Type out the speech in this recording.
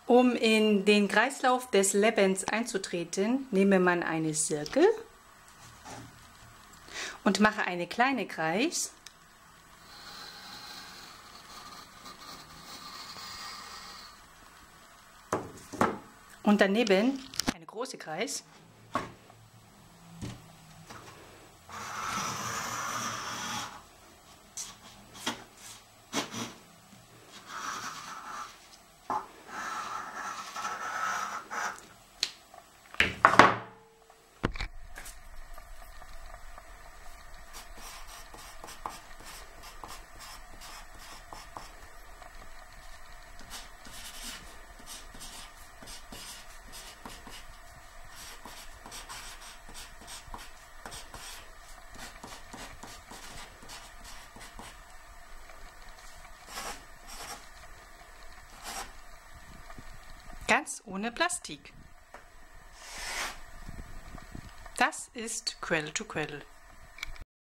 Um in den Kreislauf des Lebens einzutreten, nehme man einen Zirkel und mache einen kleinen Kreis. Und daneben einen großen Kreis. Ganz ohne Plastik. Das ist Quelle to Quelle.